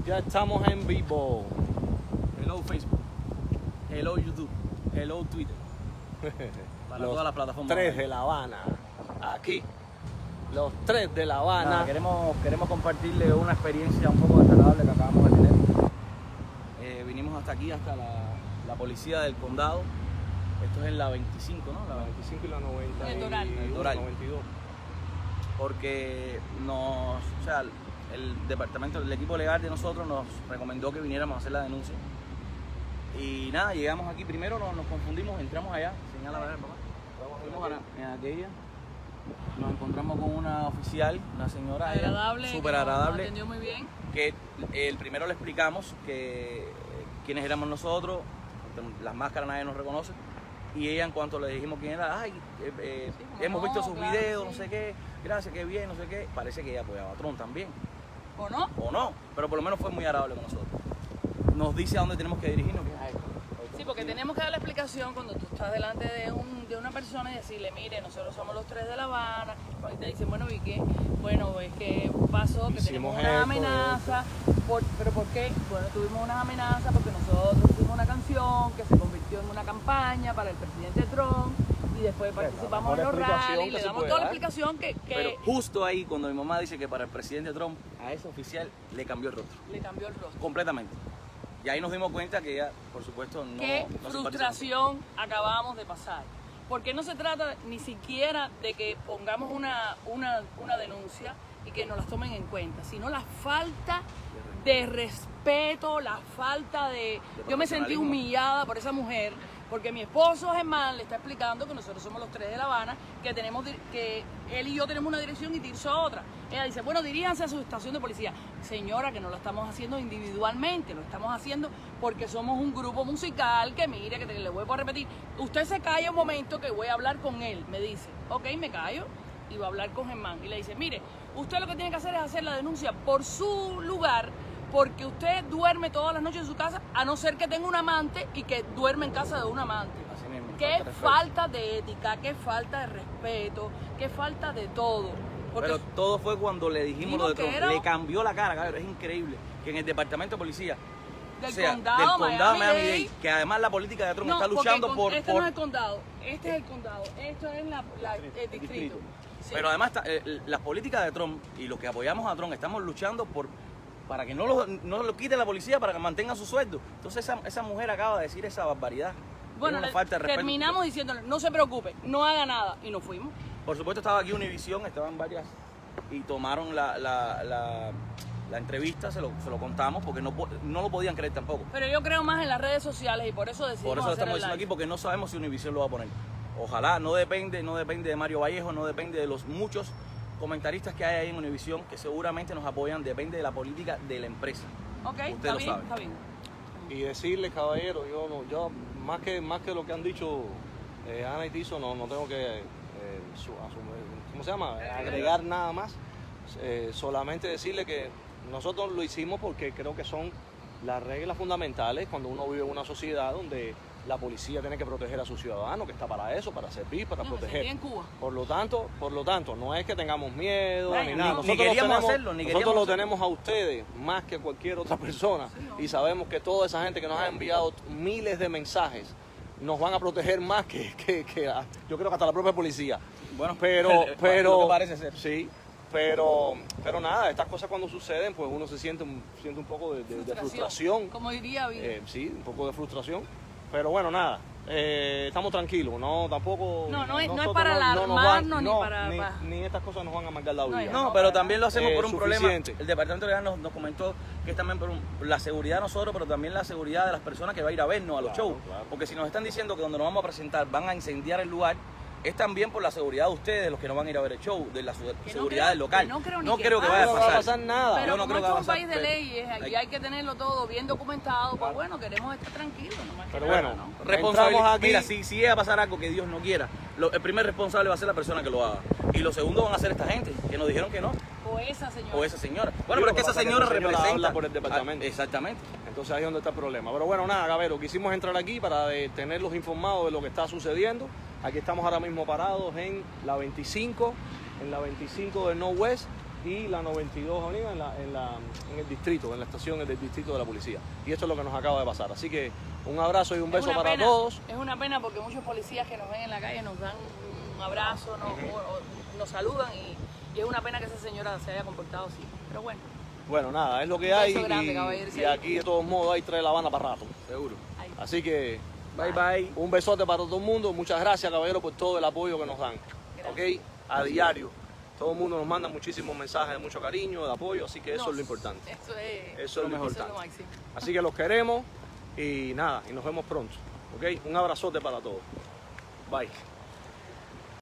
Ya estamos en vivo. Hello Facebook, hello YouTube, hello Twitter. Para todas las plataformas. 3 de La Habana. Aquí. Los 3 de La Habana. Nada, queremos compartirle una experiencia un poco desagradable que acabamos de tener. Vinimos hasta aquí, hasta la policía del condado. Esto es en la 25, ¿no? La 25 y la 90. El Doral. El Doral. 92. Porque el equipo legal de nosotros nos recomendó que viniéramos a hacer la denuncia. Y nada, llegamos aquí primero, nos confundimos, entramos allá, señala a ver, papá. Fuimos en aquella, nos encontramos con una oficial, una señora agradable, súper agradable, nos atendió muy bien. que el primero le explicamos que quiénes éramos nosotros, las máscaras nadie nos reconoce, y ella en cuanto le dijimos quién era, hemos visto sus videos, sí. no sé qué, gracias, qué bien, no sé qué, parece que ella apoyaba a Trump también. ¿O no? O no, pero por lo menos fue muy agradable con nosotros. Nos dice a dónde tenemos que dirigirnos, que es a esto. Sí, porque tenemos que dar la explicación cuando tú estás delante de una persona y decirle, mire, nosotros somos los 3 de La Habana. Y te dicen, bueno, ¿y qué? Bueno, es que pasó, que Hicimos tenemos una amenaza. ¿Pero por qué? Bueno, tuvimos unas amenazas porque nosotros hicimos una canción que se convirtió en una campaña para el presidente Trump. Y después participamos en los rallies, le damos toda la explicación que... Pero justo ahí, cuando mi mamá dice que para el presidente Trump, a ese oficial le cambió el rostro. Le cambió el rostro. Completamente. Y ahí nos dimos cuenta que ella, por supuesto, no... Qué no frustración acabamos de pasar. Porque no se trata ni siquiera de que pongamos una denuncia y que nos las tomen en cuenta, sino la falta de respeto, la falta de... Yo me sentí humillada por esa mujer, porque mi esposo Germán le está explicando que nosotros somos los 3 de La Habana, que él y yo tenemos una dirección y Tirso otra. Ella dice, bueno, diríjanse a su estación de policía. Señora, que no lo estamos haciendo individualmente, lo estamos haciendo porque somos un grupo musical que mire, que le voy a repetir. Usted se calla un momento que voy a hablar con él, me dice. Ok, me callo y voy a hablar con Germán. Y le dice, mire, usted lo que tiene que hacer es hacer la denuncia por su lugar, porque usted duerme todas las noches en su casa, a no ser que tenga un amante y que duerme en casa de un amante. Así mismo, Qué falta de ética, qué falta de respeto, qué falta de todo. Porque pero todo fue cuando le dijimos lo de Trump. era... Le cambió la cara, cabrón. Es increíble que en el departamento de policía, del condado Miami-Dade, que además la política de Trump está luchando por... Este no es el condado, este es el condado, esto es el distrito. Sí. Pero además las políticas de Trump y los que apoyamos a Trump estamos luchando para que no lo quite la policía, para que mantenga su sueldo. Entonces esa mujer acaba de decir esa barbaridad. Bueno, una falta de respeto. Terminamos diciéndole, no se preocupe, no haga nada, y nos fuimos. Por supuesto estaba aquí Univision, estaban varias, y tomaron la entrevista, se lo contamos, porque no lo podían creer tampoco. Pero yo creo más en las redes sociales y por eso decidimos Por eso lo hacer estamos el diciendo live. aquí, porque no sabemos si Univision lo va a poner. Ojalá, no depende de Mario Vallejo, no depende de los muchos comentaristas que hay ahí en Univision, que seguramente nos apoyan, depende de la política de la empresa. Ok, Usted está lo bien, sabe. está bien. Y decirle, caballero, yo más que lo que han dicho Ana y Tiso, no tengo que ¿cómo se llama? Agregar nada más. Solamente decirle que nosotros lo hicimos porque creo que son las reglas fundamentales cuando uno vive en una sociedad donde la policía tiene que proteger a sus ciudadanos, que está para eso, para servir, para proteger. En Cuba. Por lo tanto, no es que tengamos miedo ni nada. Nosotros lo tenemos a ustedes más que cualquier otra persona, y sabemos que toda esa gente que nos ha enviado miles de mensajes nos van a proteger más que yo creo que hasta la propia policía. Bueno, pero lo que parece ser. Sí. Pero nada, estas cosas cuando suceden, pues uno se siente un poco de frustración. Como diría Villa. Sí, un poco de frustración. Pero bueno, nada, estamos tranquilos, no tampoco... No es para alarmarnos ni estas cosas nos van a marcar la vida. No, pero también lo hacemos por un suficiente. problema. El Departamento Legal nos comentó que es también por la seguridad de nosotros, pero también la seguridad de las personas que va a ir a vernos a los shows. Claro. Porque si nos están diciendo que donde nos vamos a presentar van a incendiar el lugar, es también por la seguridad de ustedes, de los que no van a ir a ver el show, de la seguridad del local. No creo que vaya a pasar nada. Pero yo no como creo que esto va a es un pasar. país de leyes y hay que tenerlo todo bien documentado, pues bueno, queremos estar tranquilos. Pero bueno, Responsabilidad. aquí. Mira, si llega a pasar algo que Dios no quiera, el primer responsable va a ser la persona que lo haga. Y lo segundo van a ser esta gente, que nos dijeron que no. O esa señora. O esa señora. Bueno, pero es que esa señora representa... habla por el departamento. Exactamente. Entonces ahí es donde está el problema. Pero bueno, nada, Gabero, quisimos entrar aquí para tenerlos informados de lo que está sucediendo. Aquí estamos ahora mismo parados en la 25 del Northwest. y la 92 Avenida en el distrito, en la estación del distrito de la policía. Y esto es lo que nos acaba de pasar. Así que un abrazo y un beso para todos. Es una pena porque muchos policías que nos ven en la calle nos dan un abrazo, nos saludan y es una pena que esa señora se haya comportado así. Pero bueno. Bueno, nada, es lo que hay. Grande, caballero, y aquí de todos modos hay 3 La Habana para rato. Seguro. Así que Bye, bye. un besote para todo el mundo. Muchas gracias, caballero, por todo el apoyo que nos dan. ¿Ok? A diario. Todo el mundo nos manda muchísimos mensajes de mucho cariño, de apoyo, así que eso es lo importante. Eso es lo mejor. Máximo. Así que los queremos y nada, y nos vemos pronto. ¿Ok? Un abrazote para todos. Bye.